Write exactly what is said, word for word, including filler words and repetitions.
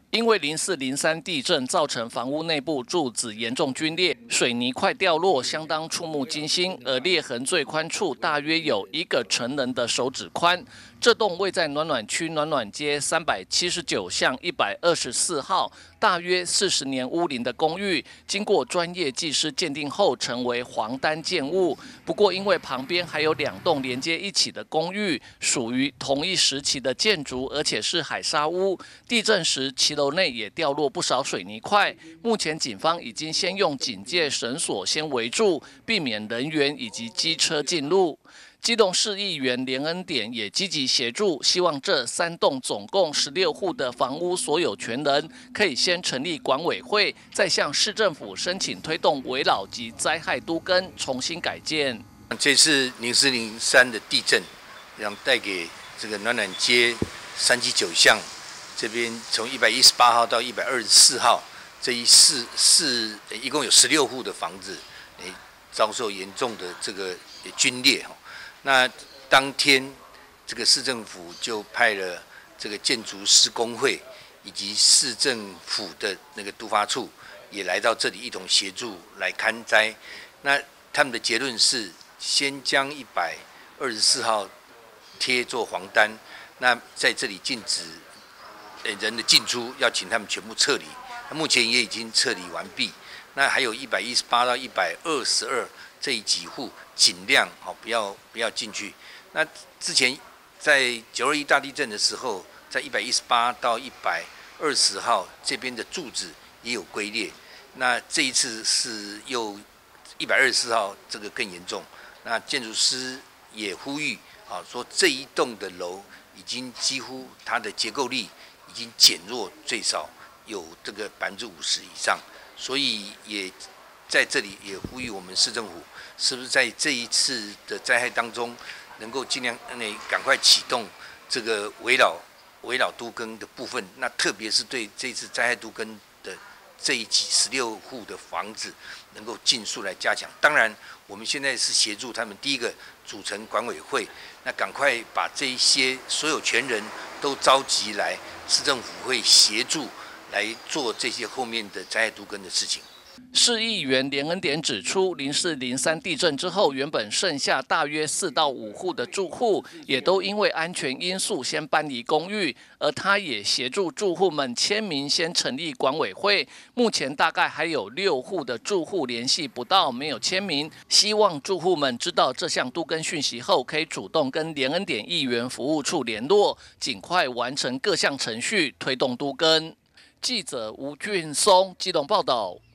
因为零四零三地震造成房屋内部柱子严重龟裂，水泥块掉落，相当触目惊心。而裂痕最宽处大约有一个成人的手指宽。这栋位在暖暖区暖暖街三百七十九巷一百二十四号，大约四十年屋龄的公寓，经过专业技师鉴定后，成为黄单建物。不过，因为旁边还有两栋连接一起的公寓，属于同一时期的建筑，而且是海砂屋，地震时其楼内也掉落不少水泥块。目前警方已经先用警戒绳索先围住，避免人员以及机车进入。基隆市议员连恩典也积极协助，希望这三栋总共十六户的房屋所有权人可以先成立管委会，再向市政府申请推动危老及灾害都更重新改建。 这次零四零三的地震，让带给这个暖暖街三七九巷这边，从一百一十八号到一百二十四号这一四四一共有十六户的房子，诶，遭受严重的这个龟裂。那当天，这个市政府就派了这个建筑师工会以及市政府的那个都发处也来到这里一同协助来勘灾。那他们的结论是，先将一百二十四号贴做黄单，那在这里禁止人的进出，要请他们全部撤离。那目前也已经撤离完毕。那还有一百一十八到一百二十二这几户，尽量好不要不要进去。那之前在九二一大地震的时候，在一百一十八到一百二十号这边的柱子也有龟裂。那这一次是又一百二十四号这个更严重。那建筑师也呼吁啊，说这一栋的楼已经几乎它的结构力已经减弱，最少有这个百分之五十以上。所以也在这里也呼吁我们市政府，是不是在这一次的灾害当中，能够尽量那赶快启动这个围老围老都更的部分？那特别是对这次灾害都更的这一期十六户的房子，能够尽速来加强。当然，我们现在是协助他们，第一个组成管委会，那赶快把这一些所有权人都召集来，市政府会协助来做这些后面的灾害都更的事情。 市议员连恩典指出，零四零三地震之后，原本剩下大约四到五户的住户，也都因为安全因素先搬离公寓，而他也协助住户们签名，先成立管委会。目前大概还有六户的住户联系不到，没有签名。希望住户们知道这项都更讯息后，可以主动跟连恩典议员服务处联络，尽快完成各项程序，推动都更。记者吴俊松基隆报道。